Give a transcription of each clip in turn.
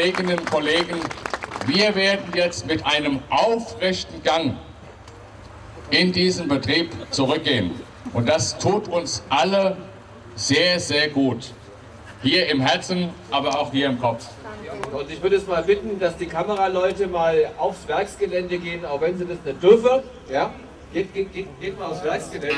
Kolleginnen und Kollegen, wir werden jetzt mit einem aufrechten Gang in diesen Betrieb zurückgehen. Und das tut uns alle sehr, sehr gut. Hier im Herzen, aber auch hier im Kopf. Und ich würde es mal bitten, dass die Kameraleute mal aufs Werksgelände gehen, auch wenn sie das nicht dürfen. Ja? Geht mal aufs Werksgelände.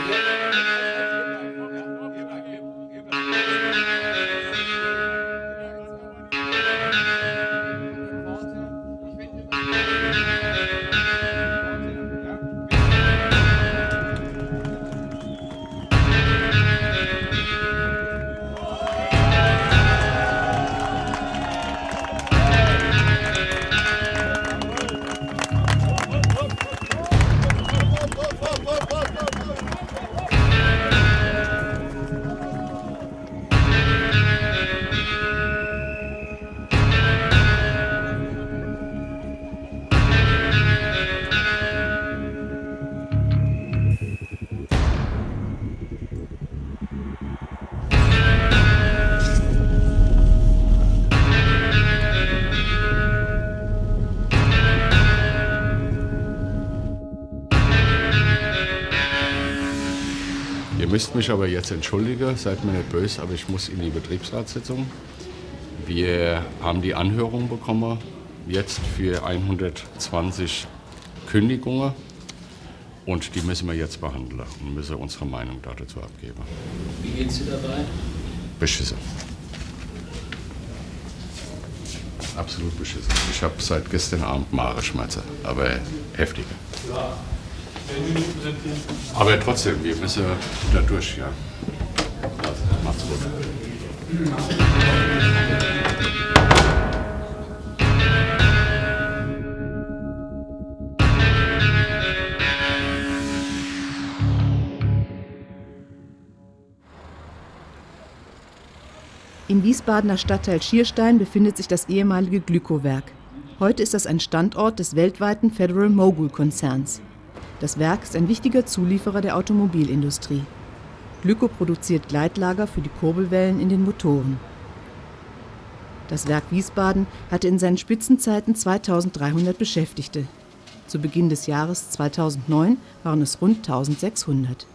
Ihr müsst mich aber jetzt entschuldigen, seid mir nicht böse, aber ich muss in die Betriebsratssitzung. Wir haben die Anhörung bekommen, jetzt für 120 Kündigungen und die müssen wir jetzt behandeln und müssen unsere Meinung dazu abgeben. Wie geht's dir dabei? Beschissen. Absolut beschissen. Ich habe seit gestern Abend Magenschmerzen, aber heftige. Ja. 10 Minuten sind viel. Aber trotzdem, wir müssen da durch, ja. Also, macht's gut. Im Wiesbadener Stadtteil Schierstein befindet sich das ehemalige Glyco-Werk. Heute ist das ein Standort des weltweiten Federal Mogul-Konzerns. Das Werk ist ein wichtiger Zulieferer der Automobilindustrie. Glyco produziert Gleitlager für die Kurbelwellen in den Motoren. Das Werk Wiesbaden hatte in seinen Spitzenzeiten 2300 Beschäftigte. Zu Beginn des Jahres 2009 waren es rund 1600.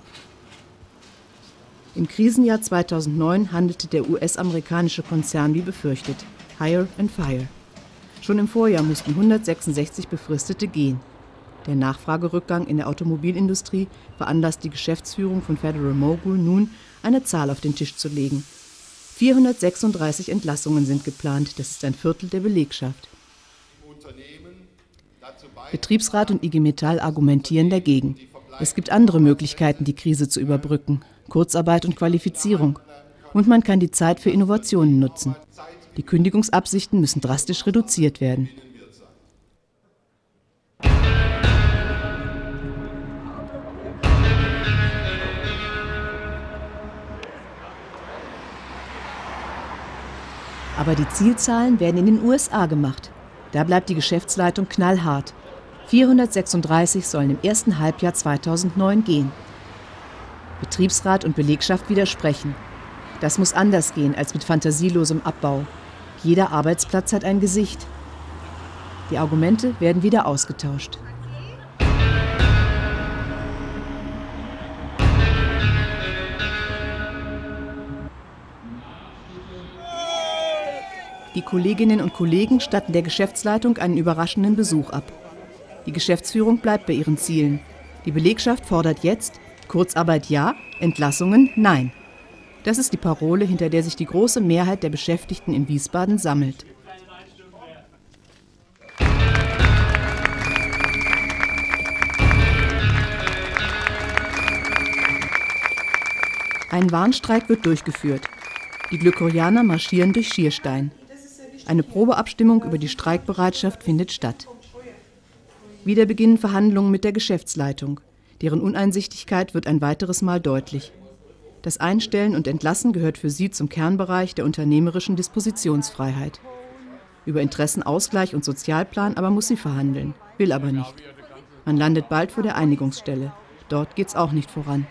Im Krisenjahr 2009 handelte der US-amerikanische Konzern wie befürchtet. Hire and fire. Schon im Vorjahr mussten 166 Befristete gehen. Der Nachfragerückgang in der Automobilindustrie veranlasst die Geschäftsführung von Federal Mogul nun, eine Zahl auf den Tisch zu legen. 436 Entlassungen sind geplant, das ist ein Viertel der Belegschaft. Betriebsrat und IG Metall argumentieren dagegen. Es gibt andere Möglichkeiten, die Krise zu überbrücken. Kurzarbeit und Qualifizierung. Und man kann die Zeit für Innovationen nutzen. Die Kündigungsabsichten müssen drastisch reduziert werden. Aber die Zielzahlen werden in den USA gemacht. Da bleibt die Geschäftsleitung knallhart. 436 sollen im ersten Halbjahr 2009 gehen. Betriebsrat und Belegschaft widersprechen. Das muss anders gehen als mit fantasielosem Abbau. Jeder Arbeitsplatz hat ein Gesicht. Die Argumente werden wieder ausgetauscht. Die Kolleginnen und Kollegen statten der Geschäftsleitung einen überraschenden Besuch ab. Die Geschäftsführung bleibt bei ihren Zielen. Die Belegschaft fordert jetzt Kurzarbeit ja, Entlassungen nein. Das ist die Parole, hinter der sich die große Mehrheit der Beschäftigten in Wiesbaden sammelt. Ein Warnstreik wird durchgeführt. Die Glycorianer marschieren durch Schierstein. Eine Probeabstimmung über die Streikbereitschaft findet statt. Wieder beginnen Verhandlungen mit der Geschäftsleitung. Deren Uneinsichtigkeit wird ein weiteres Mal deutlich. Das Einstellen und Entlassen gehört für sie zum Kernbereich der unternehmerischen Dispositionsfreiheit. Über Interessenausgleich und Sozialplan aber muss sie verhandeln, will aber nicht. Man landet bald vor der Einigungsstelle. Dort geht's auch nicht voran.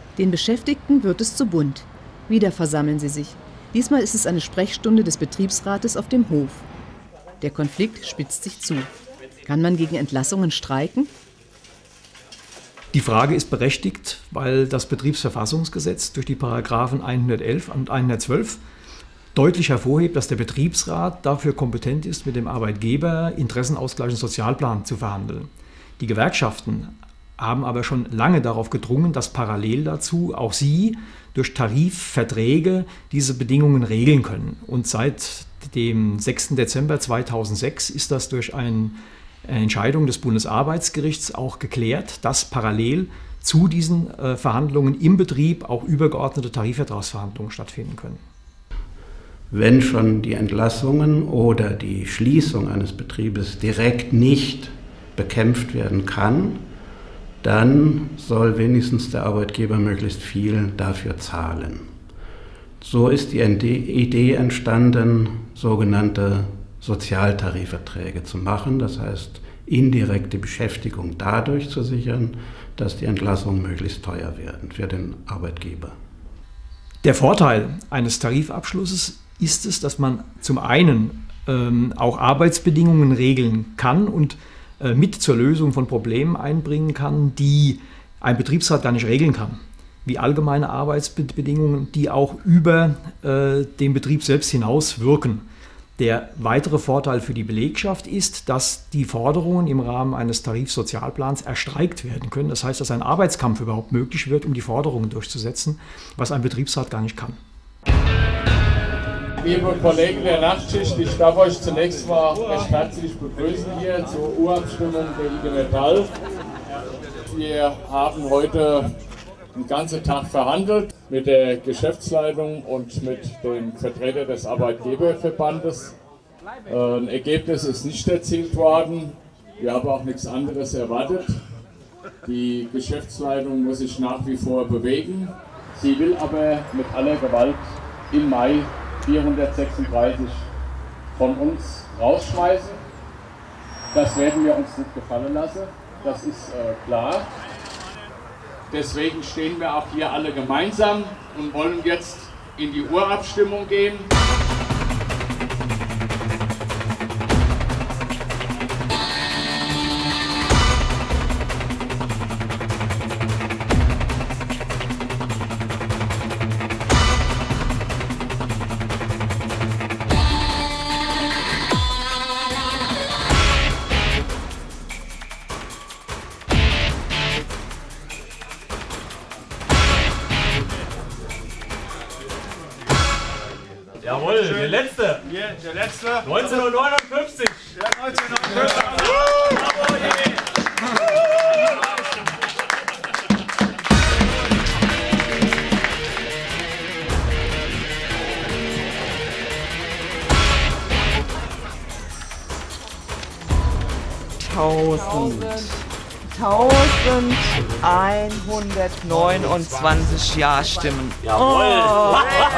Den Beschäftigten wird es zu bunt. Wieder versammeln sie sich. Diesmal ist es eine Sprechstunde des Betriebsrates auf dem Hof. Der Konflikt spitzt sich zu. Kann man gegen Entlassungen streiken? Die Frage ist berechtigt, weil das Betriebsverfassungsgesetz durch die Paragraphen 111 und 112 deutlich hervorhebt, dass der Betriebsrat dafür kompetent ist, mit dem Arbeitgeber Interessenausgleich und Sozialplan zu verhandeln. Die Gewerkschaften haben aber schon lange darauf gedrungen, dass parallel dazu auch sie durch Tarifverträge diese Bedingungen regeln können. Und seit dem 6. Dezember 2006 ist das durch eine Entscheidung des Bundesarbeitsgerichts auch geklärt, dass parallel zu diesen Verhandlungen im Betrieb auch übergeordnete Tarifvertragsverhandlungen stattfinden können. Wenn schon die Entlassungen oder die Schließung eines Betriebes direkt nicht bekämpft werden kann, dann soll wenigstens der Arbeitgeber möglichst viel dafür zahlen. So ist die Idee entstanden, sogenannte Sozialtarifverträge zu machen, das heißt indirekte Beschäftigung dadurch zu sichern, dass die Entlassungen möglichst teuer werden für den Arbeitgeber. Der Vorteil eines Tarifabschlusses ist es, dass man zum einen auch Arbeitsbedingungen regeln kann und mit zur Lösung von Problemen einbringen kann, die ein Betriebsrat gar nicht regeln kann, wie allgemeine Arbeitsbedingungen, die auch über den Betrieb selbst hinaus wirken. Der weitere Vorteil für die Belegschaft ist, dass die Forderungen im Rahmen eines Tarifsozialplans erstreikt werden können. Das heißt, dass ein Arbeitskampf überhaupt möglich wird, um die Forderungen durchzusetzen, was ein Betriebsrat gar nicht kann. Liebe Kollegen der Nachtschicht, ich darf euch zunächst mal recht herzlich begrüßen hier zur Urabstimmung der IG Metall. Wir haben heute den ganzen Tag verhandelt mit der Geschäftsleitung und mit dem Vertreter des Arbeitgeberverbandes. Ein Ergebnis ist nicht erzielt worden. Wir haben auch nichts anderes erwartet. Die Geschäftsleitung muss sich nach wie vor bewegen. Sie will aber mit aller Gewalt im Mai 436 von uns rausschmeißen. Das werden wir uns nicht gefallen lassen, das ist klar. Deswegen stehen wir auch hier alle gemeinsam und wollen jetzt in die Urabstimmung gehen. Jawohl, der letzte. Hier, der letzte. 1959. Ja, 1959. Bravo, je. ...1129 Ja-Stimmen. Jawohl. Oh,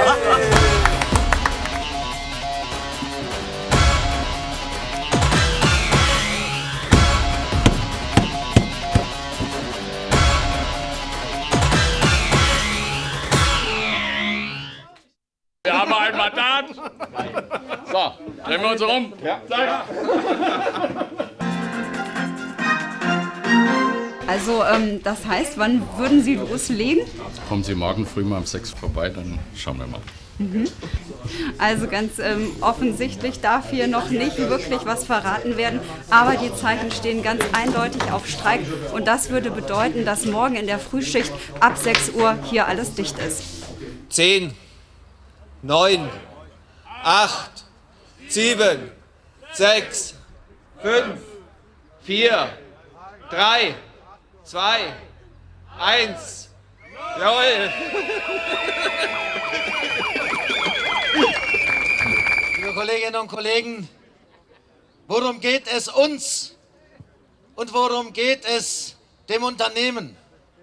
Wir haben ein Mandat. So, drehen wir uns um. Ja. Also das heißt, wann würden Sie loslegen? Kommen Sie morgen früh mal um 6 vorbei, dann schauen wir mal. Also ganz offensichtlich darf hier noch nicht wirklich was verraten werden, aber die Zeichen stehen ganz eindeutig auf Streik und das würde bedeuten, dass morgen in der Frühschicht ab 6 Uhr hier alles dicht ist. 10, 9, 8, 7, 6, 5, 4, 3, 2, 1. Jawohl! Liebe Kolleginnen und Kollegen, worum geht es uns und worum geht es dem Unternehmen?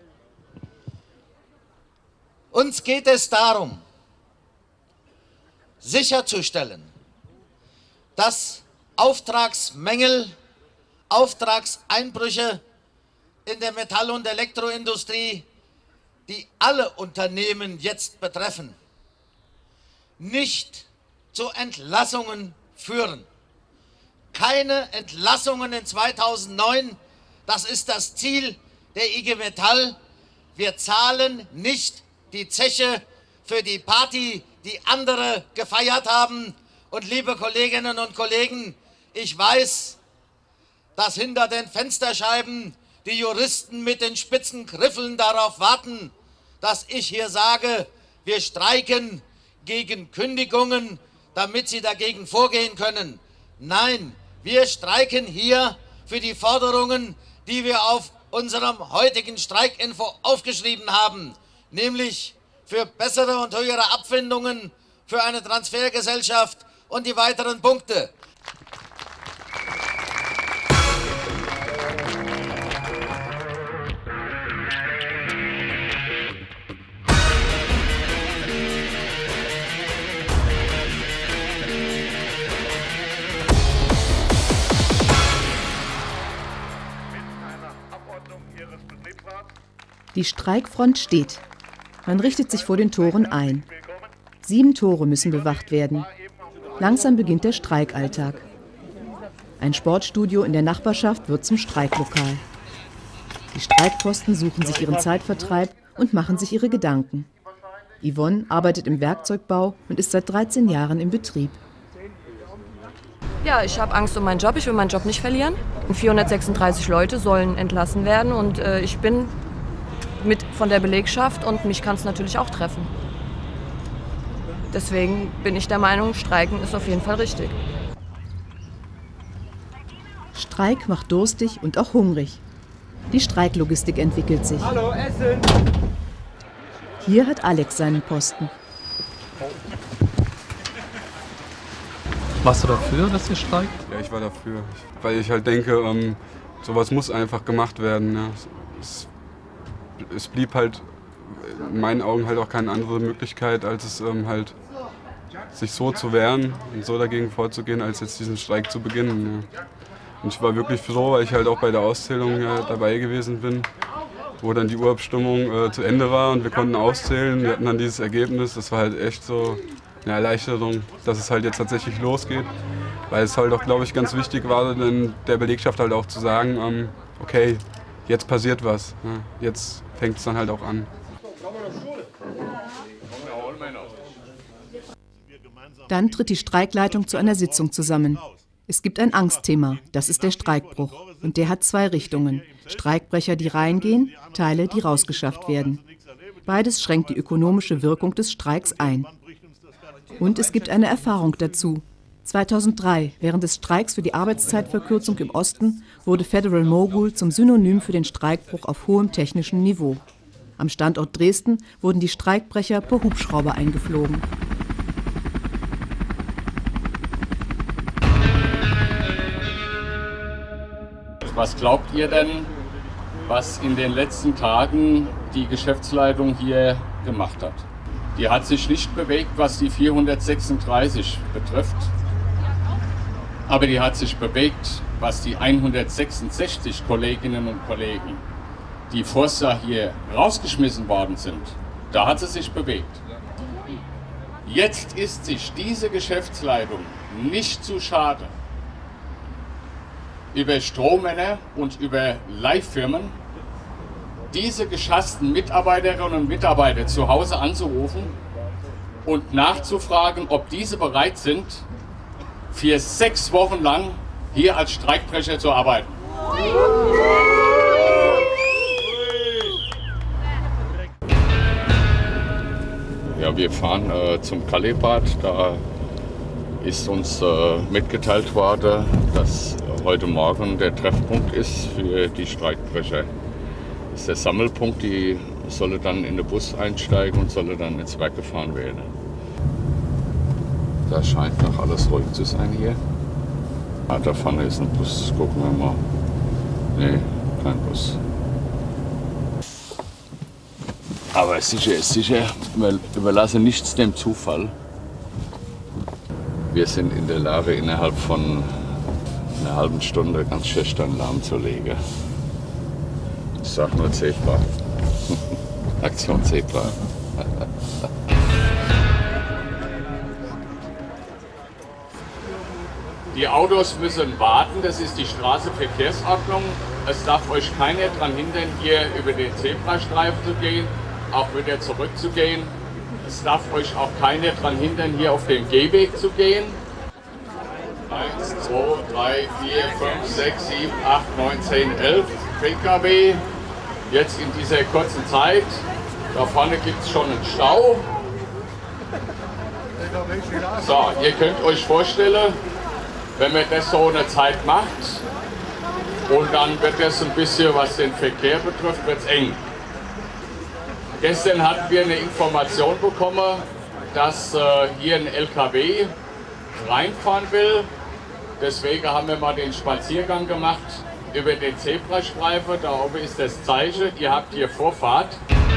Uns geht es darum, sicherzustellen, dass Auftragsmängel, Auftragseinbrüche in der Metall- und Elektroindustrie die alle Unternehmen jetzt betreffen, nicht zu Entlassungen führen. Keine Entlassungen in 2009, das ist das Ziel der IG Metall. Wir zahlen nicht die Zeche für die Party, die andere gefeiert haben. Und liebe Kolleginnen und Kollegen, ich weiß, dass hinter den Fensterscheiben die Juristen mit den spitzen Griffeln darauf warten, dass ich hier sage, wir streiken gegen Kündigungen, damit sie dagegen vorgehen können. Nein, wir streiken hier für die Forderungen, die wir auf unserem heutigen Streikinfo aufgeschrieben haben, nämlich für bessere und höhere Abfindungen, für eine Transfergesellschaft und die weiteren Punkte. Die Streikfront steht. Man richtet sich vor den Toren ein. 7 Tore müssen bewacht werden. Langsam beginnt der Streikalltag. Ein Sportstudio in der Nachbarschaft wird zum Streiklokal. Die Streikposten suchen sich ihren Zeitvertreib und machen sich ihre Gedanken. Yvonne arbeitet im Werkzeugbau und ist seit 13 Jahren im Betrieb. Ja, ich habe Angst um meinen Job. Ich will meinen Job nicht verlieren. 436 Leute sollen entlassen werden und ich bin mit von der Belegschaft und mich kann es natürlich auch treffen. Deswegen bin ich der Meinung, Streiken ist auf jeden Fall richtig. Streik macht durstig und auch hungrig. Die Streiklogistik entwickelt sich. Hallo, Essen! Hier hat Alex seinen Posten. Warst du dafür, dass ihr streikt? Ja, ich war dafür, weil ich halt denke, sowas muss einfach gemacht werden. Ja. Es blieb halt in meinen Augen halt auch keine andere Möglichkeit, als es halt sich so zu wehren und so dagegen vorzugehen, als jetzt diesen Streik zu beginnen. Ja. Und ich war wirklich froh, weil ich halt auch bei der Auszählung ja dabei gewesen bin, wo dann die Urabstimmung zu Ende war und wir konnten auszählen. Wir hatten dann dieses Ergebnis, das war halt echt so eine Erleichterung, dass es halt jetzt tatsächlich losgeht. Weil es halt auch, glaube ich, ganz wichtig war, dann der Belegschaft halt auch zu sagen, okay, jetzt passiert was. Ja, jetzt fängt es dann halt auch an. Dann tritt die Streikleitung zu einer Sitzung zusammen. Es gibt ein Angstthema, das ist der Streikbruch. Und der hat 2 Richtungen. Streikbrecher, die reingehen, Teile, die rausgeschafft werden. Beides schränkt die ökonomische Wirkung des Streiks ein. Und es gibt eine Erfahrung dazu. 2003, während des Streiks für die Arbeitszeitverkürzung im Osten, wurde Federal Mogul zum Synonym für den Streikbruch auf hohem technischen Niveau. Am Standort Dresden wurden die Streikbrecher per Hubschrauber eingeflogen. Was glaubt ihr denn, was in den letzten Tagen die Geschäftsleitung hier gemacht hat? Die hat sich nicht bewegt, was die 436 betrifft, aber die hat sich bewegt, was die 166 Kolleginnen und Kollegen, die vorher hier rausgeschmissen worden sind, da hat sie sich bewegt. Jetzt ist sich diese Geschäftsleitung nicht zu schade, über Strohmänner und über Leihfirmen diese geschassten Mitarbeiterinnen und Mitarbeiter zu Hause anzurufen und nachzufragen, ob diese bereit sind, für 6 Wochen lang hier als Streikbrecher zu arbeiten. Ja, wir fahren zum Kallebad. Da ist uns mitgeteilt worden, dass heute Morgen der Treffpunkt ist für die Streikbrecher. Das ist der Sammelpunkt, die sollen dann in den Bus einsteigen und sollen dann ins Werk gefahren werden. Da scheint noch alles ruhig zu sein hier. Ah, da vorne ist ein Bus, gucken wir mal. Nee, kein Bus. Aber sicher ist sicher, wir überlassen nichts dem Zufall. Wir sind in der Lage, innerhalb von einer halben Stunde ganz schüchtern lahmzulegen. Ich sag nur Zebra. Aktion Zebra. Die Autos müssen warten, das ist die Straßenverkehrsordnung. Es darf euch keiner daran hindern, hier über den Zebrastreifen zu gehen, auch wieder zurückzugehen. Es darf euch auch keiner daran hindern, hier auf dem Gehweg zu gehen. 1, 2, 3, 4, 5, 6, 7, 8, 9, 10, 11 PKW. Jetzt in dieser kurzen Zeit. Da vorne gibt es schon einen Stau. So, ihr könnt euch vorstellen, wenn man das so eine Zeit macht und dann wird es ein bisschen, was den Verkehr betrifft, wird es eng. Gestern hatten wir eine Information bekommen, dass hier ein LKW reinfahren will. Deswegen haben wir mal den Spaziergang gemacht über den Zebrastreifen. Da oben ist das Zeichen, ihr habt hier Vorfahrt.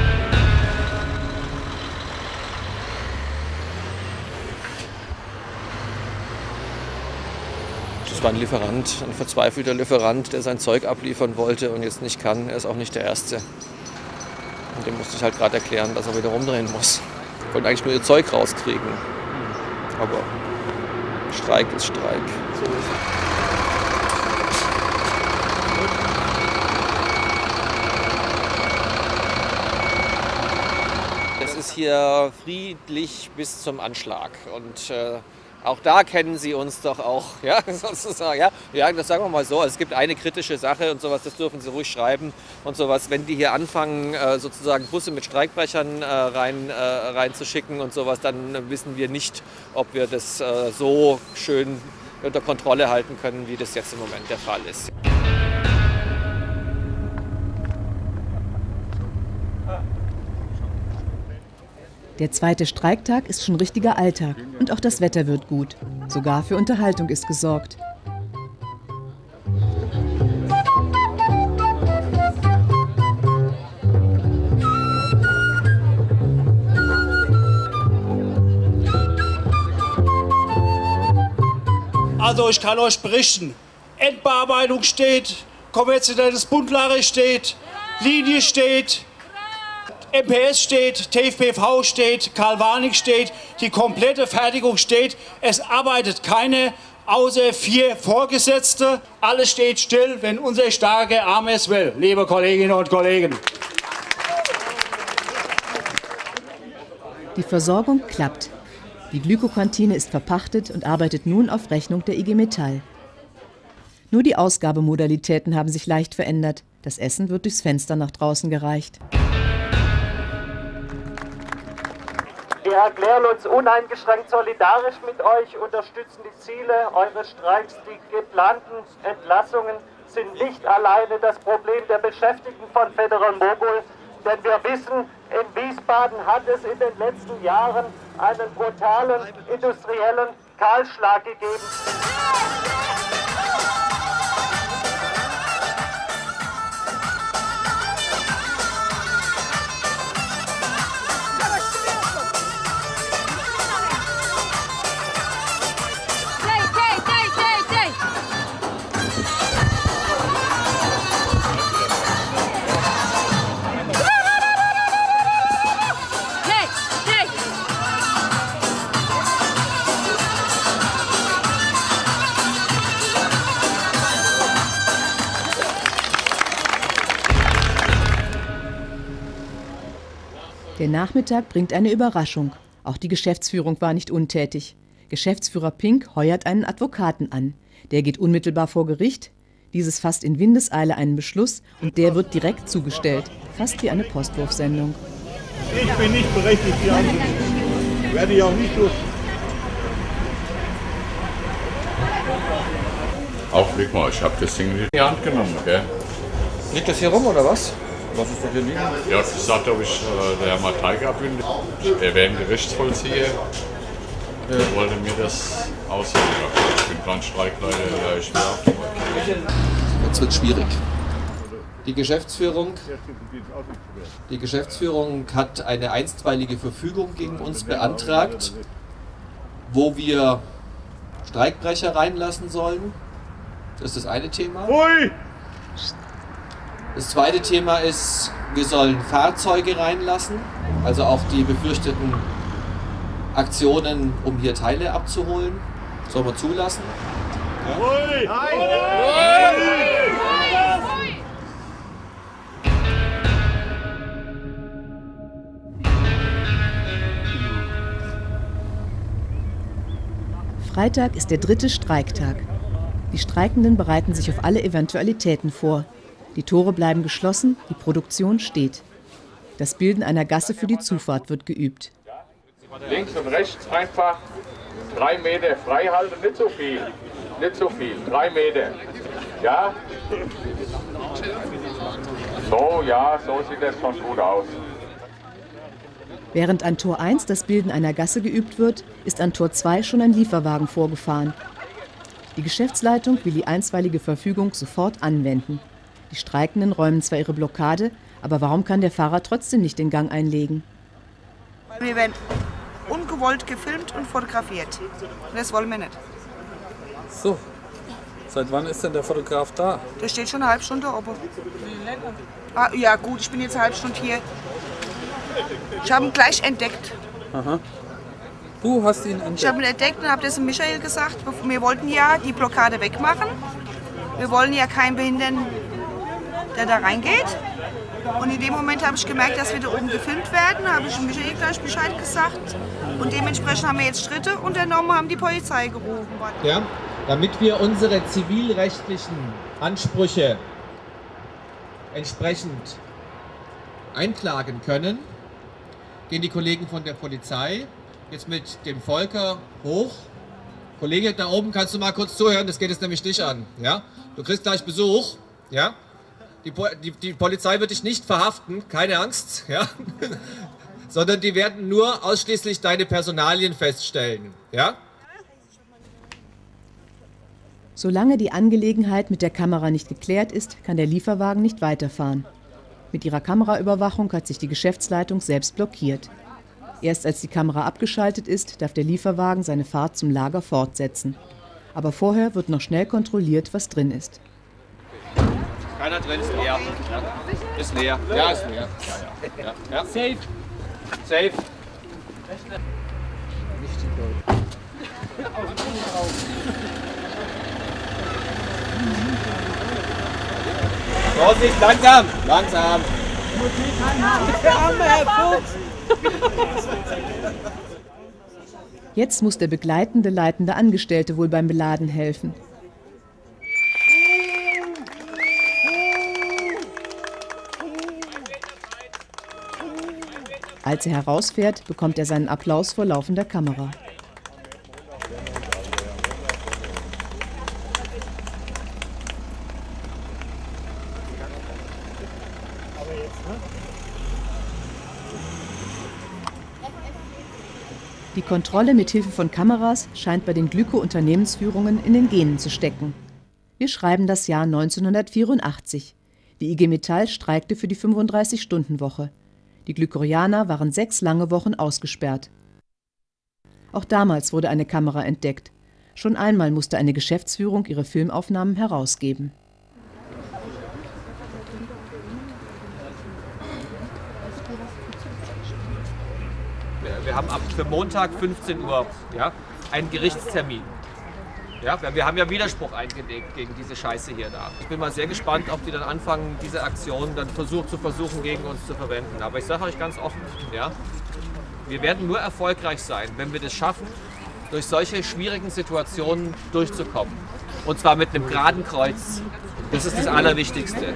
Das war ein Lieferant, ein verzweifelter Lieferant, der sein Zeug abliefern wollte und jetzt nicht kann. Er ist auch nicht der Erste. Und dem musste ich halt gerade erklären, dass er wieder rumdrehen muss. Ich wollte eigentlich nur ihr Zeug rauskriegen. Aber Streik ist Streik. So ist es. Es ist hier friedlich bis zum Anschlag. Und auch da kennen Sie uns doch auch, ja, sozusagen, ja, das sagen wir mal so. Also es gibt eine kritische Sache und sowas, das dürfen Sie ruhig schreiben und sowas. Wenn die hier anfangen, sozusagen Busse mit Streikbrechern reinzuschicken und sowas, dann wissen wir nicht, ob wir das so schön unter Kontrolle halten können, wie das jetzt im Moment der Fall ist. Der zweite Streiktag ist schon richtiger Alltag und auch das Wetter wird gut. Sogar für Unterhaltung ist gesorgt. Also ich kann euch berichten, Endbearbeitung steht, konventionelles Buntlager steht, Linie steht, MPS steht, TFPV steht, Karl-Warnig steht, die komplette Fertigung steht. Es arbeitet keine, außer 4 Vorgesetzte. Alles steht still, wenn unser starker Arm es will, liebe Kolleginnen und Kollegen. Die Versorgung klappt. Die Glykokantine ist verpachtet und arbeitet nun auf Rechnung der IG Metall. Nur die Ausgabemodalitäten haben sich leicht verändert. Das Essen wird durchs Fenster nach draußen gereicht. Wir erklären uns uneingeschränkt solidarisch mit euch, unterstützen die Ziele eures Streiks. Die geplanten Entlassungen sind nicht alleine das Problem der Beschäftigten von Federal Mogul, denn wir wissen, in Wiesbaden hat es in den letzten Jahren einen brutalen industriellen Kahlschlag gegeben. Der Nachmittag bringt eine Überraschung. Auch die Geschäftsführung war nicht untätig. Geschäftsführer Pink heuert einen Advokaten an. Der geht unmittelbar vor Gericht. Dieses fasst in Windeseile einen Beschluss und der wird direkt zugestellt. Fast wie eine Postwurfsendung. Ich bin nicht berechtigt, die anzunehmen. Werde ich auch nicht tun. Augenblick mal, ich habe das Ding in die Hand genommen, gell? Liegt das hier rum oder was? Was ist denn hier liegen? Ja, ich gesagt, ob ich der Herr Matejka bin. Er wäre ein Gerichtsvollzieher. Er wollte mir das ausheben. Ich bin kein Streikleiter, ich wäre. Jetzt wird schwierig. Die Geschäftsführung hat eine einstweilige Verfügung gegen uns beantragt, wo wir Streikbrecher reinlassen sollen. Das ist das eine Thema. Ui! Das zweite Thema ist, wir sollen Fahrzeuge reinlassen, also auch die befürchteten Aktionen, um hier Teile abzuholen, soll man zulassen. Ja. Freitag ist der 3. Streiktag. Die Streikenden bereiten sich auf alle Eventualitäten vor. Die Tore bleiben geschlossen, die Produktion steht. Das Bilden einer Gasse für die Zufahrt wird geübt. Links und rechts einfach 3 Meter frei halten, nicht so viel. Nicht so viel, 3 Meter. Ja? So, ja, so sieht das schon gut aus. Während an Tor 1 das Bilden einer Gasse geübt wird, ist an Tor 2 schon ein Lieferwagen vorgefahren. Die Geschäftsleitung will die einstweilige Verfügung sofort anwenden. Die Streikenden räumen zwar ihre Blockade, aber warum kann der Fahrer trotzdem nicht den Gang einlegen? Wir werden ungewollt gefilmt und fotografiert. Und das wollen wir nicht. So, seit wann ist denn der Fotograf da? Der steht schon eine halbe Stunde oben. Ah, ja gut, ich bin jetzt eine halbe Stunde hier. Ich habe ihn gleich entdeckt. Aha. Du hast ihn entdeckt? Ich habe ihn entdeckt und habe das dem Michael gesagt. Wir wollten ja die Blockade wegmachen. Wir wollen ja keinen behindern, der da reingeht. Und in dem Moment habe ich gemerkt, dass wir da oben gefilmt werden. Da habe ich dem Michael gleich Bescheid gesagt. Und dementsprechend haben wir jetzt Schritte unternommen, haben die Polizei gerufen. Ja, damit wir unsere zivilrechtlichen Ansprüche entsprechend einklagen können, gehen die Kollegen von der Polizei jetzt mit dem Volker hoch. Kollege, da oben kannst du mal kurz zuhören, das geht jetzt nämlich dich an. Ja? Du kriegst gleich Besuch. Ja? Die Polizei wird dich nicht verhaften, keine Angst. Ja? Sondern die werden nur ausschließlich deine Personalien feststellen. Ja? Solange die Angelegenheit mit der Kamera nicht geklärt ist, kann der Lieferwagen nicht weiterfahren. Mit ihrer Kameraüberwachung hat sich die Geschäftsleitung selbst blockiert. Erst als die Kamera abgeschaltet ist, darf der Lieferwagen seine Fahrt zum Lager fortsetzen. Aber vorher wird noch schnell kontrolliert, was drin ist. Keiner drin, ist leer. Ja. Ist leer. Ja, ist leer. Ja. Ja. Safe. Safe. Vorsicht, langsam! Langsam! Jetzt muss der begleitende, leitende Angestellte wohl beim Beladen helfen. Als er herausfährt, bekommt er seinen Applaus vor laufender Kamera. Die Kontrolle mit Hilfe von Kameras scheint bei den Glyko-Unternehmensführungen in den Genen zu stecken. Wir schreiben das Jahr 1984. Die IG Metall streikte für die 35-Stunden-Woche. Die Glykorianer waren 6 lange Wochen ausgesperrt. Auch damals wurde eine Kamera entdeckt. Schon einmal musste eine Geschäftsführung ihre Filmaufnahmen herausgeben. Wir haben für Montag 15 Uhr einen Gerichtstermin. Ja, wir haben ja Widerspruch eingelegt gegen diese Scheiße hier da. Ich bin mal sehr gespannt, ob die dann anfangen, diese Aktion dann versuchen gegen uns zu verwenden. Aber ich sage euch ganz offen, ja, wir werden nur erfolgreich sein, wenn wir das schaffen, durch solche schwierigen Situationen durchzukommen. Und zwar mit einem geraden Kreuz. Das ist das Allerwichtigste.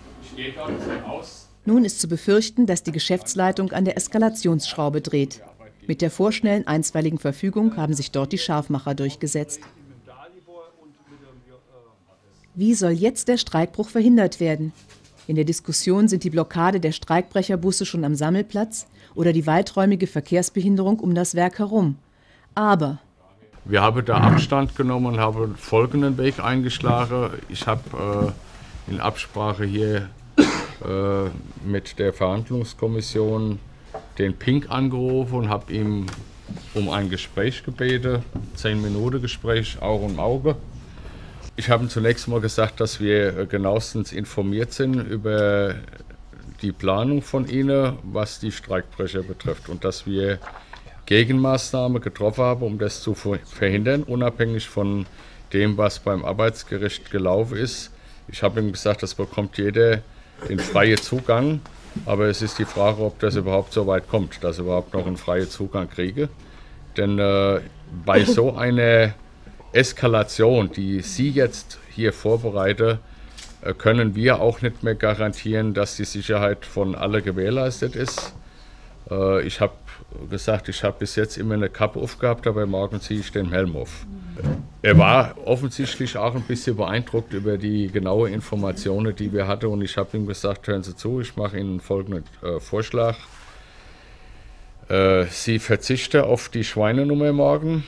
Nun ist zu befürchten, dass die Geschäftsleitung an der Eskalationsschraube dreht. Mit der vorschnellen einstweiligen Verfügung haben sich dort die Scharfmacher durchgesetzt. Wie soll jetzt der Streikbruch verhindert werden? In der Diskussion sind die Blockade der Streikbrecherbusse schon am Sammelplatz oder die weiträumige Verkehrsbehinderung um das Werk herum. Aber wir haben da Abstand genommen und haben folgenden Weg eingeschlagen. Ich habe in Absprache hier mit der Verhandlungskommission den Pink angerufen und habe ihm um ein Gespräch gebeten, 10 Minuten Gespräch, Auge um Auge. Ich habe zunächst mal gesagt, dass wir genauestens informiert sind über die Planung von Ihnen, was die Streikbrecher betrifft und dass wir Gegenmaßnahmen getroffen haben, um das zu verhindern, unabhängig von dem, was beim Arbeitsgericht gelaufen ist. Ich habe ihm gesagt, das bekommt jeder den freien Zugang, aber es ist die Frage, ob das überhaupt so weit kommt, dass ich überhaupt noch einen freien Zugang kriege. Denn bei so einer Eskalation, die Sie jetzt hier vorbereiten, können wir auch nicht mehr garantieren, dass die Sicherheit von allen gewährleistet ist. Ich habe gesagt, ich habe bis jetzt immer eine Kappe aufgehabt, aber morgen ziehe ich den Helm auf. Er war offensichtlich auch ein bisschen beeindruckt über die genaue Informationen, die wir hatten, und ich habe ihm gesagt, hören Sie zu, ich mache Ihnen folgenden Vorschlag. Sie verzichten auf die Schweinenummer morgen.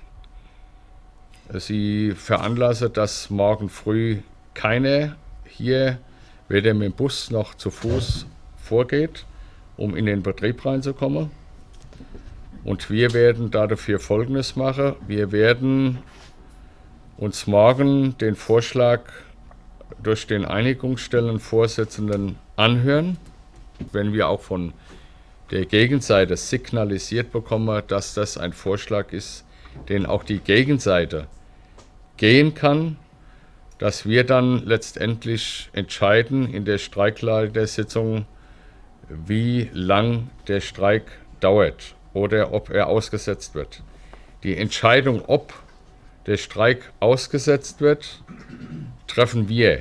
Sie veranlassen, dass morgen früh keiner hier, weder mit dem Bus noch zu Fuß, vorgeht, um in den Betrieb reinzukommen. Und wir werden dafür Folgendes machen. Wir werden uns morgen den Vorschlag durch den Einigungsstellenvorsitzenden anhören. Wenn wir auch von der Gegenseite signalisiert bekommen, dass das ein Vorschlag ist, den auch die Gegenseite gehen kann, dass wir dann letztendlich entscheiden in der Streikleitersitzung, wie lang der Streik dauert oder ob er ausgesetzt wird. Die Entscheidung, ob der Streik ausgesetzt wird, treffen wir.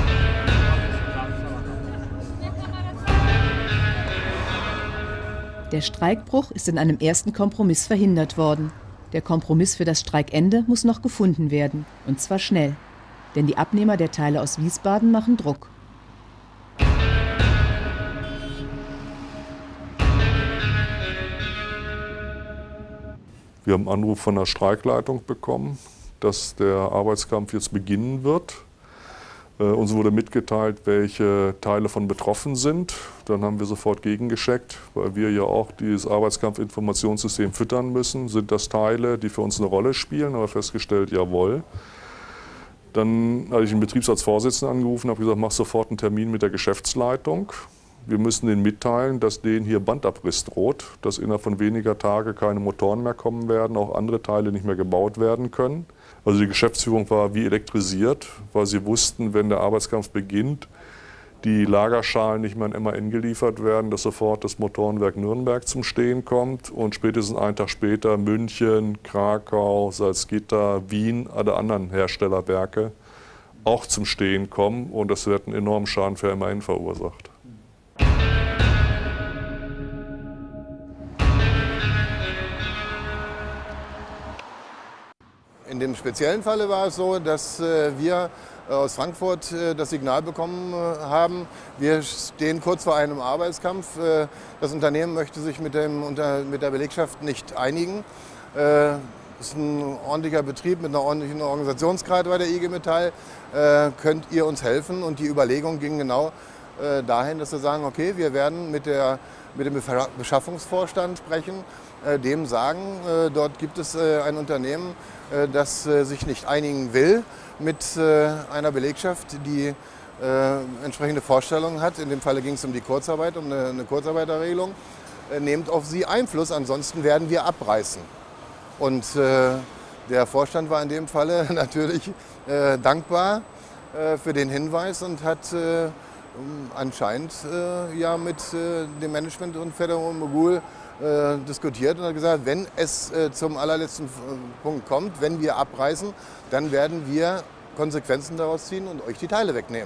Der Streikbruch ist in einem ersten Kompromiss verhindert worden. Der Kompromiss für das Streikende muss noch gefunden werden, und zwar schnell. Denn die Abnehmer der Teile aus Wiesbaden machen Druck. Wir haben einen Anruf von der Streikleitung bekommen, dass der Arbeitskampf jetzt beginnen wird. Uns wurde mitgeteilt, welche Teile von betroffen sind. Dann haben wir sofort gegengescheckt, weil wir ja auch dieses Arbeitskampfinformationssystem füttern müssen. Sind das Teile, die für uns eine Rolle spielen? Haben wir festgestellt, jawohl. Dann hatte ich den Betriebsratsvorsitzenden angerufen und habe gesagt, mach sofort einen Termin mit der Geschäftsleitung. Wir müssen denen mitteilen, dass denen hier Bandabriss droht, dass innerhalb von weniger Tagen keine Motoren mehr kommen werden, auch andere Teile nicht mehr gebaut werden können. Also die Geschäftsführung war wie elektrisiert, weil sie wussten, wenn der Arbeitskampf beginnt, die Lagerschalen nicht mehr an MAN geliefert werden, dass sofort das Motorenwerk Nürnberg zum Stehen kommt und spätestens einen Tag später München, Krakau, Salzgitter, Wien, alle anderen Herstellerwerke auch zum Stehen kommen, und das wird einen enormen Schaden für MAN verursacht. In dem speziellen Falle war es so, dass wir aus Frankfurt das Signal bekommen haben, wir stehen kurz vor einem Arbeitskampf. Das Unternehmen möchte sich mit der Belegschaft nicht einigen. Es ist ein ordentlicher Betrieb mit einer ordentlichen Organisationsgrad bei der IG Metall. Könnt ihr uns helfen? Und die Überlegung ging genau dahin, dass wir sagen, okay, wir werden mit dem Beschaffungsvorstand sprechen, dem sagen, dort gibt es ein Unternehmen, das sich nicht einigen will mit einer Belegschaft, die entsprechende Vorstellungen hat. In dem Falle ging es um die Kurzarbeit, um eine Kurzarbeiterregelung. Nehmt auf sie Einfluss, ansonsten werden wir abreißen. Und der Vorstand war in dem Falle natürlich dankbar für den Hinweis und hat anscheinend ja mit dem Management und Federal Mogul diskutiert und hat gesagt, wenn es zum allerletzten Punkt kommt, wenn wir abreißen, dann werden wir Konsequenzen daraus ziehen und euch die Teile wegnehmen.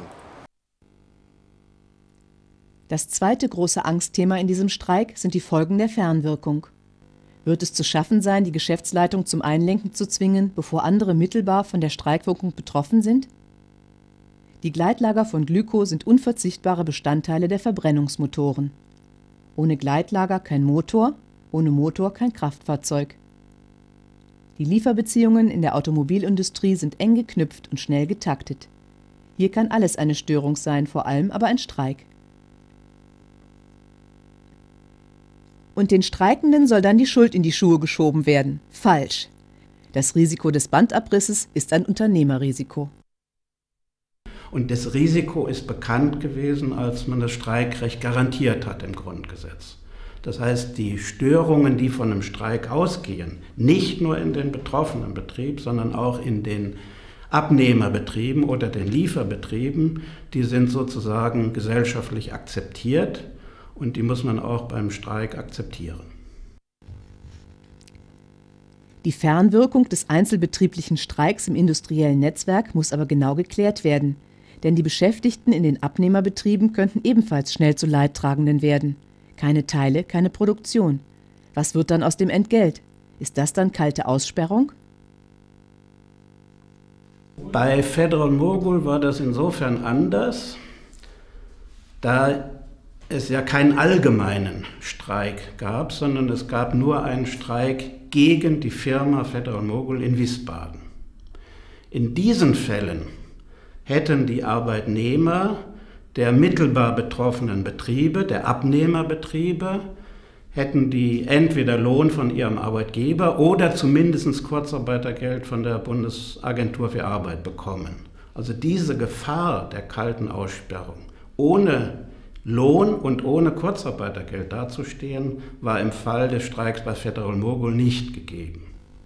Das zweite große Angstthema in diesem Streik sind die Folgen der Fernwirkung. Wird es zu schaffen sein, die Geschäftsleitung zum Einlenken zu zwingen, bevor andere mittelbar von der Streikwirkung betroffen sind? Die Gleitlager von Glyco sind unverzichtbare Bestandteile der Verbrennungsmotoren. Ohne Gleitlager kein Motor, ohne Motor kein Kraftfahrzeug. Die Lieferbeziehungen in der Automobilindustrie sind eng geknüpft und schnell getaktet. Hier kann alles eine Störung sein, vor allem aber ein Streik. Und den Streikenden soll dann die Schuld in die Schuhe geschoben werden. Falsch. Das Risiko des Bandabrisses ist ein Unternehmerrisiko. Und das Risiko ist bekannt gewesen, als man das Streikrecht garantiert hat im Grundgesetz. Das heißt, die Störungen, die von einem Streik ausgehen, nicht nur in den betroffenen Betrieb, sondern auch in den Abnehmerbetrieben oder den Lieferbetrieben, die sind sozusagen gesellschaftlich akzeptiert und die muss man auch beim Streik akzeptieren. Die Fernwirkung des einzelbetrieblichen Streiks im industriellen Netzwerk muss aber genau geklärt werden, denn die Beschäftigten in den Abnehmerbetrieben könnten ebenfalls schnell zu Leidtragenden werden. Keine Teile, keine Produktion. Was wird dann aus dem Entgelt? Ist das dann kalte Aussperrung? Bei Federal Mogul war das insofern anders, da es ja keinen allgemeinen Streik gab, sondern es gab nur einen Streik gegen die Firma Federal Mogul in Wiesbaden. In diesen Fällen hätten die Arbeitnehmer der mittelbar betroffenen Betriebe, der Abnehmerbetriebe, hätten die entweder Lohn von ihrem Arbeitgeber oder zumindest Kurzarbeitergeld von der Bundesagentur für Arbeit bekommen. Also diese Gefahr der kalten Aussperrung, ohne Lohn und ohne Kurzarbeitergeld dazustehen, war im Fall des Streiks bei Federal Mogul nicht gegeben.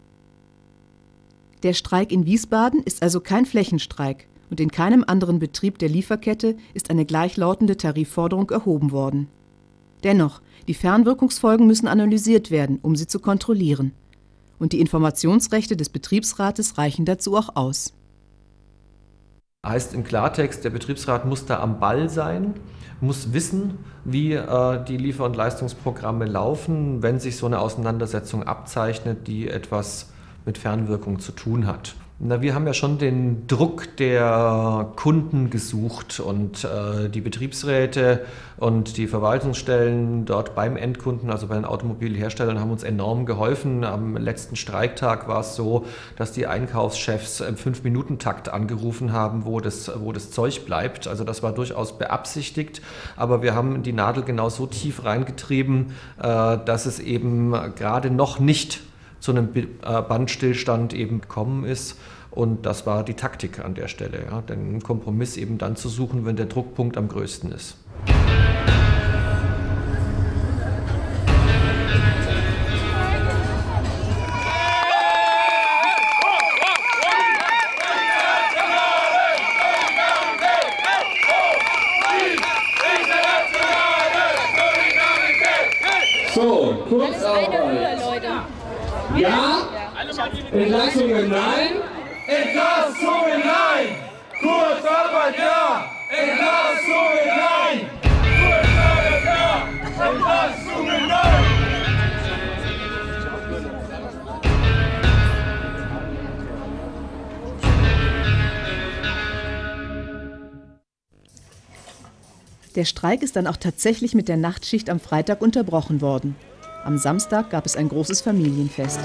Der Streik in Wiesbaden ist also kein Flächenstreik und in keinem anderen Betrieb der Lieferkette ist eine gleichlautende Tarifforderung erhoben worden. Dennoch, die Fernwirkungsfolgen müssen analysiert werden, um sie zu kontrollieren. Und die Informationsrechte des Betriebsrates reichen dazu auch aus. Heißt im Klartext, der Betriebsrat muss da am Ball sein, muss wissen, wie die Liefer- und Leistungsprogramme laufen, wenn sich so eine Auseinandersetzung abzeichnet, die etwas mit Fernwirkung zu tun hat. Na, wir haben ja schon den Druck der Kunden gesucht und die Betriebsräte und die Verwaltungsstellen dort beim Endkunden, also bei den Automobilherstellern, haben uns enorm geholfen. Am letzten Streiktag war es so, dass die Einkaufschefs im 5-Minuten-Takt angerufen haben, wo das Zeug bleibt. Also das war durchaus beabsichtigt, aber wir haben die Nadel genau so tief reingetrieben, dass es eben gerade noch nicht zu einem Bandstillstand eben gekommen ist. Und das war die Taktik an der Stelle, ja, den Kompromiss eben dann zu suchen, wenn der Druckpunkt am größten ist. So, Kurzarbeit. Ja? Entlassungen nein? Entlassungen nein! Kurzarbeit ja! Entlassungen nein! Kurzarbeit ja! Entlassungen nein! Der Streik ist dann auch tatsächlich mit der Nachtschicht am Freitag unterbrochen worden. Am Samstag gab es ein großes Familienfest.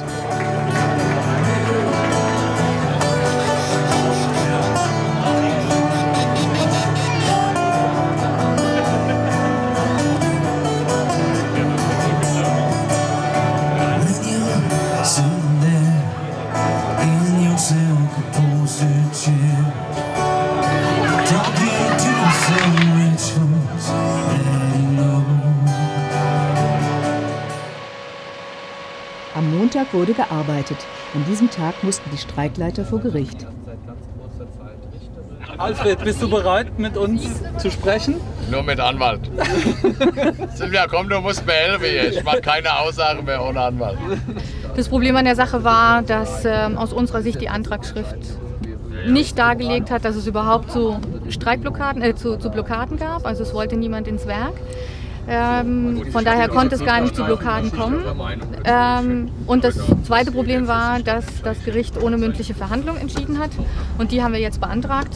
Am Montag wurde gearbeitet. An diesem Tag mussten die Streikleiter vor Gericht. Alfred, bist du bereit, mit uns zu sprechen? Nur mit Anwalt. Silvia, komm, du musst mir helfen hier. Ich mache keine Aussage mehr ohne Anwalt. Das Problem an der Sache war, dass aus unserer Sicht die Antragsschrift nicht dargelegt hat, dass es überhaupt zu Streikblockaden, zu Blockaden gab. Also es wollte niemand ins Werk. Von daher konnte es gar nicht zu Blockaden kommen. Und das zweite Problem war, dass das Gericht ohne mündliche Verhandlung entschieden hat. Und die haben wir jetzt beantragt.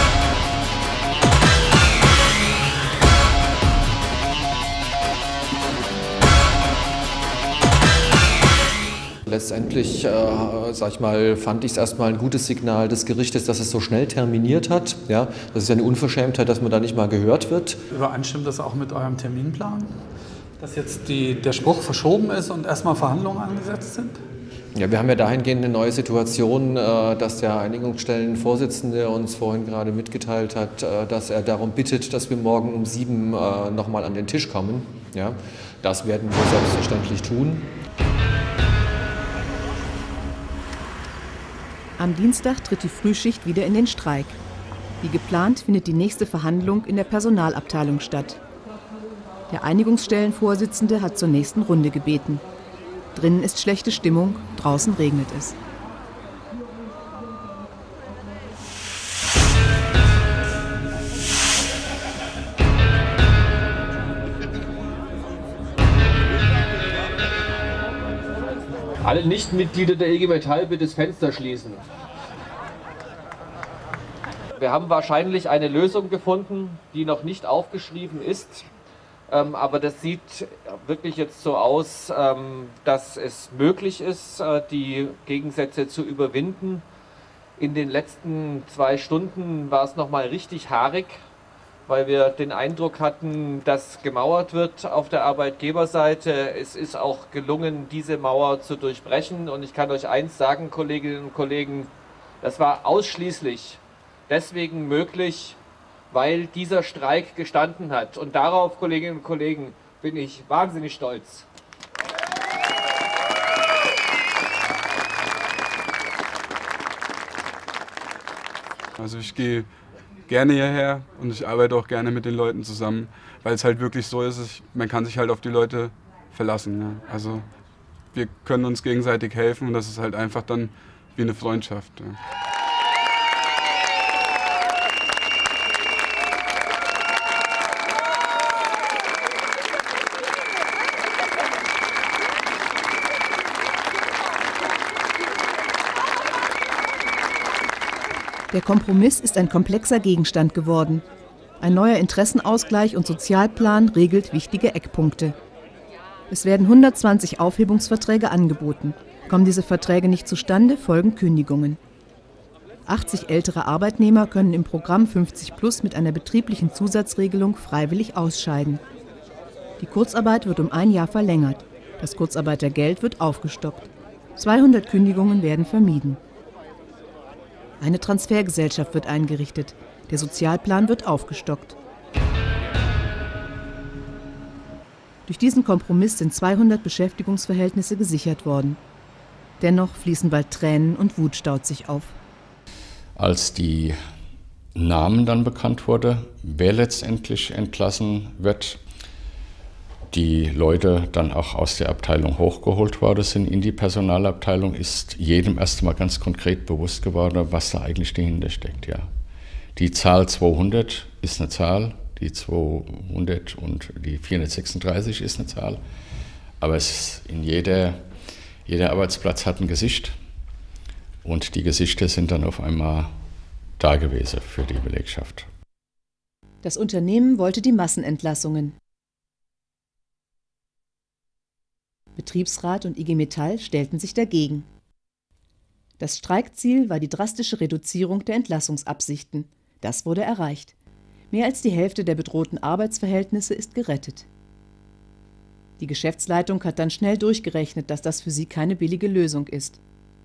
Letztendlich, sag ich mal, fand ich es erstmal ein gutes Signal des Gerichtes, dass es so schnell terminiert hat. Ja, das ist ja eine Unverschämtheit, dass man da nicht mal gehört wird. Übereinstimmt das auch mit eurem Terminplan? Dass jetzt der Spruch verschoben ist und erstmal Verhandlungen angesetzt sind? Ja, wir haben ja dahingehend eine neue Situation, dass der Einigungsstellenvorsitzende uns vorhin gerade mitgeteilt hat, dass er darum bittet, dass wir morgen um 7 nochmal an den Tisch kommen. Ja, das werden wir selbstverständlich tun. Am Dienstag tritt die Frühschicht wieder in den Streik. Wie geplant findet die nächste Verhandlung in der Personalabteilung statt. Der Einigungsstellenvorsitzende hat zur nächsten Runde gebeten. Drinnen ist schlechte Stimmung, draußen regnet es. Alle Nichtmitglieder der IG Metall bitte das Fenster schließen. Wir haben wahrscheinlich eine Lösung gefunden, die noch nicht aufgeschrieben ist. Aber das sieht wirklich jetzt so aus, dass es möglich ist, die Gegensätze zu überwinden. In den letzten 2 Stunden war es nochmal richtig haarig, weil wir den Eindruck hatten, dass gemauert wird auf der Arbeitgeberseite. Es ist auch gelungen, diese Mauer zu durchbrechen. Und ich kann euch eins sagen, Kolleginnen und Kollegen, das war ausschließlich deswegen möglich, weil dieser Streik gestanden hat. Und darauf, Kolleginnen und Kollegen, bin ich wahnsinnig stolz. Also ich gehe gerne hierher und ich arbeite auch gerne mit den Leuten zusammen, weil es halt wirklich so ist, man kann sich halt auf die Leute verlassen. Ja. Also wir können uns gegenseitig helfen und das ist halt einfach dann wie eine Freundschaft. Ja. Der Kompromiss ist ein komplexer Gegenstand geworden. Ein neuer Interessenausgleich und Sozialplan regelt wichtige Eckpunkte. Es werden 120 Aufhebungsverträge angeboten. Kommen diese Verträge nicht zustande, folgen Kündigungen. 80 ältere Arbeitnehmer können im Programm 50+ mit einer betrieblichen Zusatzregelung freiwillig ausscheiden. Die Kurzarbeit wird um 1 Jahr verlängert. Das Kurzarbeitergeld wird aufgestockt. 200 Kündigungen werden vermieden. Eine Transfergesellschaft wird eingerichtet. Der Sozialplan wird aufgestockt. Durch diesen Kompromiss sind 200 Beschäftigungsverhältnisse gesichert worden. Dennoch fließen bald Tränen und Wut staut sich auf. Als die Namen dann bekannt wurde, wer letztendlich entlassen wird, die Leute dann auch aus der Abteilung hochgeholt worden sind in die Personalabteilung, ist jedem erst mal ganz konkret bewusst geworden, was da eigentlich dahinter steckt. Ja. Die Zahl 200 ist eine Zahl, die 200 und die 436 ist eine Zahl, aber jeder Arbeitsplatz hat ein Gesicht und die Gesichter sind dann auf einmal da gewesen für die Belegschaft. Das Unternehmen wollte die Massenentlassungen. Betriebsrat und IG Metall stellten sich dagegen. Das Streikziel war die drastische Reduzierung der Entlassungsabsichten. Das wurde erreicht. Mehr als die Hälfte der bedrohten Arbeitsverhältnisse ist gerettet. Die Geschäftsleitung hat dann schnell durchgerechnet, dass das für sie keine billige Lösung ist.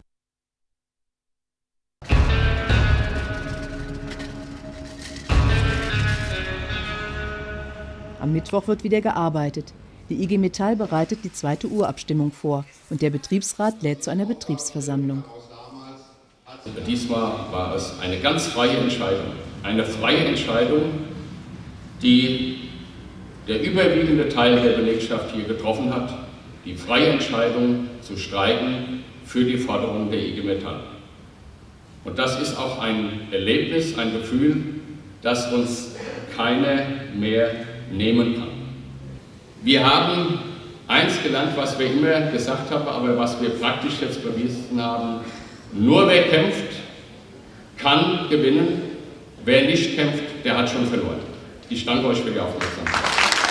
Am Mittwoch wird wieder gearbeitet. Die IG Metall bereitet die 2. Urabstimmung vor und der Betriebsrat lädt zu einer Betriebsversammlung. Diesmal war es eine ganz freie Entscheidung. Eine freie Entscheidung, die der überwiegende Teil der Belegschaft hier getroffen hat. Die freie Entscheidung zu streiken für die Forderungen der IG Metall. Und das ist auch ein Erlebnis, ein Gefühl, das uns keiner mehr nehmen kann. Wir haben eins gelernt, was wir immer gesagt haben, aber was wir praktisch jetzt bewiesen haben: Nur wer kämpft, kann gewinnen. Wer nicht kämpft, der hat schon verloren. Ich danke euch für die Aufmerksamkeit.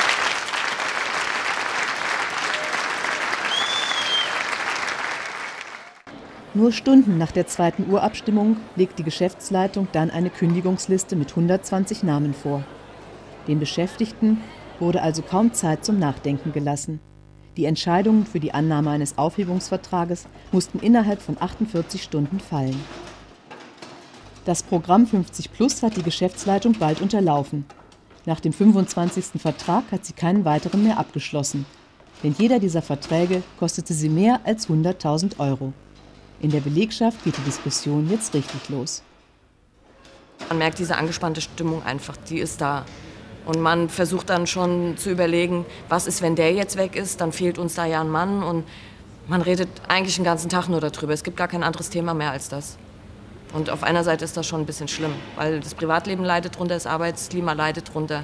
Nur Stunden nach der 2. Urabstimmung legt die Geschäftsleitung dann eine Kündigungsliste mit 120 Namen vor. Den Beschäftigten wurde also kaum Zeit zum Nachdenken gelassen. Die Entscheidungen für die Annahme eines Aufhebungsvertrages mussten innerhalb von 48 Stunden fallen. Das Programm 50+ hat die Geschäftsleitung bald unterlaufen. Nach dem 25. Vertrag hat sie keinen weiteren mehr abgeschlossen. Denn jeder dieser Verträge kostete sie mehr als 100.000 €. In der Belegschaft geht die Diskussion jetzt richtig los. Man merkt diese angespannte Stimmung einfach, die ist da. Und man versucht dann schon zu überlegen, was ist, wenn der jetzt weg ist, dann fehlt uns da ja ein Mann. Und man redet eigentlich den ganzen Tag nur darüber. Es gibt gar kein anderes Thema mehr als das. Und auf einer Seite ist das schon ein bisschen schlimm, weil das Privatleben leidet drunter, das Arbeitsklima leidet drunter.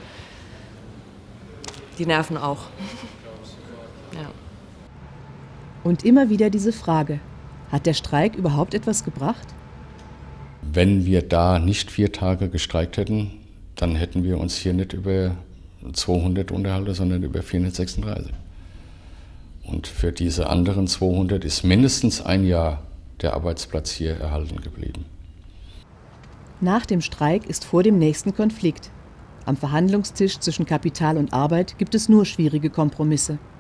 Die Nerven auch. Ja. Und immer wieder diese Frage, hat der Streik überhaupt etwas gebracht? Wenn wir da nicht 4 Tage gestreikt hätten, dann hätten wir uns hier nicht über 200 unterhalten, sondern über 436. Und für diese anderen 200 ist mindestens ein Jahr der Arbeitsplatz hier erhalten geblieben. Nach dem Streik ist vor dem nächsten Konflikt. Am Verhandlungstisch zwischen Kapital und Arbeit gibt es nur schwierige Kompromisse.